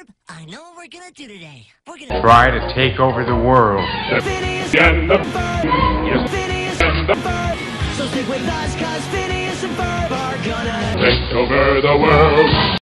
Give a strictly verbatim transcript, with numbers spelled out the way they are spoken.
Ferb, I know what we're gonna do today. We're gonna try to take over the world. Phineas and the Ferb. Phineas and the Ferb. So stick with us, cause Phineas and Ferb are gonna Take over the world.